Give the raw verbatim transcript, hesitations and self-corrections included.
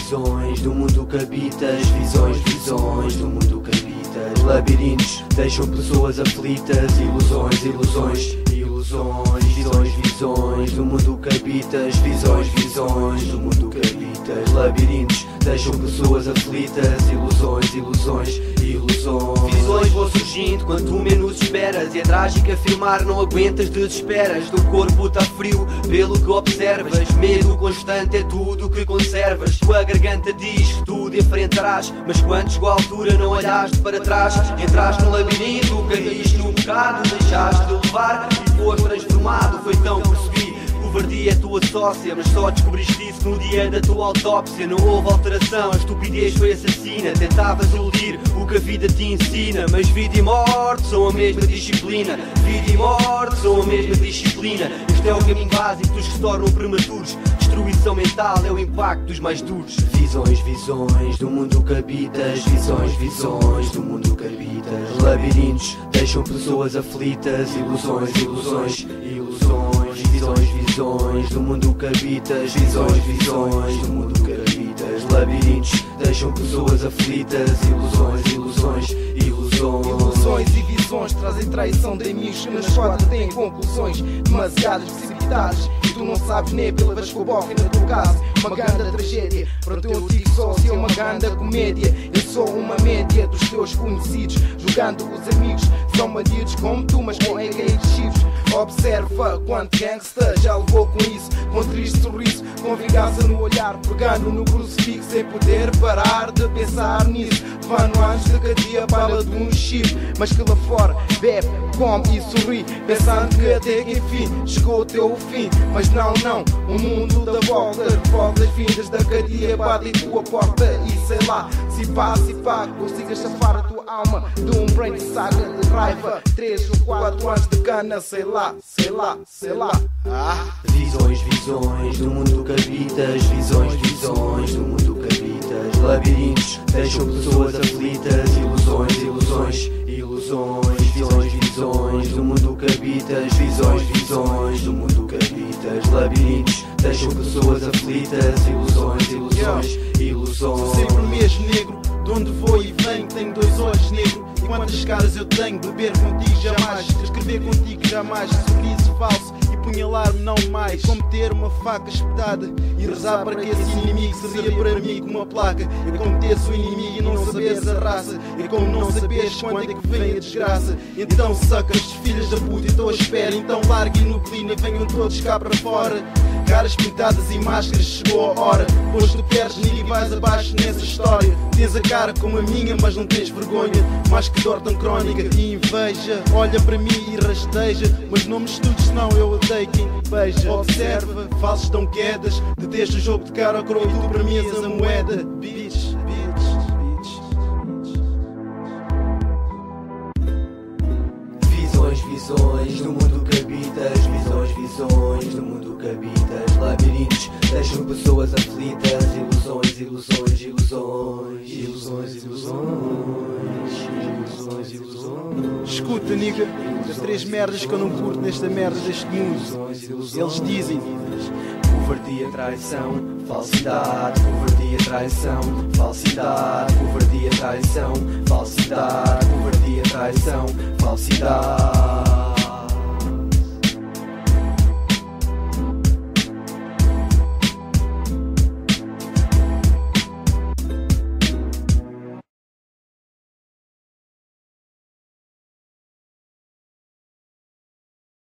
visões do mundo que habitas. Visões, visões do mundo que habitas. Labirintos deixam pessoas aflitas. Ilusões, ilusões, ilusões. Visões, visões do mundo que habitas. Visões, visões do mundo que habitas. Labirintos deixam pessoas aflitas. Ilusões, ilusões, ilusões. Visões vão surgindo quando menos esperas. E é trágico afirmar, não aguentas, desesperas. Teu corpo tá frio pelo que observas. Medo constante é tudo que conservas. Tua garganta diz que tudo enfrentarás, mas quando chegou a altura não olhaste para trás. Entraste no labirinto, caíste num bocado. Deixaste de levar e foste transformado. Foi tão percebi. Covardia é tua sócia, mas só descobriste isso no dia da tua autópsia. Não houve alteração, a estupidez foi assassina. Tentavas iludir o que a vida te ensina, mas vida e morte são a mesma disciplina. Vida e morte são a mesma disciplina. Este é o caminho básico dos que se tornam prematuros. Destruição mental é o impacto dos mais duros. Visões, visões do mundo que habitas. Visões, visões do mundo que habitas. Labirintos deixam pessoas aflitas. Ilusões, ilusões, ilusões. Visões, visões do mundo que habitas. Visões, visões do mundo que habitas. Labirintos deixam pessoas aflitas. Ilusões, ilusões, ilusões. Ilusões e visões trazem traição de amigos que na esquadra têm conclusões demasiadas precipitadas. E tu não sabes nem pela vez que o bofe na tua casa. Uma grande tragédia para o teu antigo sócio, uma grande comédia. Eu sou uma média dos teus conhecidos, julgando os amigos são bandidos como tu, mas com engaixivos. Observa quanto gangsta já levou com isso, com triste sorriso, com vingança no olhar, pegando no crucifixo sem poder parar de pensar nisso. Levando anos de cadeia, bala de um chip, mas que lá fora bebe, come e sorri, pensando que até que enfim chegou o teu fim. Mas não, não, o mundo dá volta, revolta as vindas da cadeia, bate em tua porta e sei lá, se pá, se pá, consigas safar a tua alma de um brain de saga de raiva. Três ou quatro anos de cana, sei lá, sei lá, sei lá. Ah. Visões, visões do mundo que habitas. Visões, visões do mundo que habitas. Labirintos deixam pessoas aflitas. Ilusões, ilusões, ilusões. Visões, visões do mundo que habitas. Visões, visões do mundo que habitas. Labirintos deixam pessoas aflitas. Ilusões, ilusões, ilusões. Sempre o mesmo negro, de onde vou e venho, tenho dois olhos negros. E quantas caras eu tenho, beber contigo jamais, escrever contigo jamais, sorriso falso e punhalar-me não mais. Como ter uma faca espetada e rezar para que esse inimigo seria para mim como uma placa. É como teres o inimigo e não saberes a raça. É como não saberes quando é que vem a desgraça. Então sacas, filhas da puta, estou à espera. Então larga e nuclina, venham todos cá para fora. Caras pintadas e máscaras, chegou a hora. Pois tu perdes e vais abaixo nessa história. Tens a cara como a minha, mas não tens vergonha. Mais que dor tão crónica e inveja. Olha para mim e rasteja, mas não me estudes senão eu odeio quem te beija. Observa, falsos dão quedas. Detesta o jogo de cara ao crow e tu para mim és a moeda. Bitch, bitch, bitch. Visões, visões do mundo que habitas. Visões, visões do mundo que habitas. Labirintos deixam pessoas aflitas. Ilusões, ilusões, ilusões. Ilusões, ilusões. Ilusões, ilusões. Escuta, nigga, as três merdas que eu não curto nesta merda deste mundo. Eles dizem covardia, traição, falsidade. Covardia, traição, falsidade. Covardia, traição, falsidade. Covardia, traição, falsidade.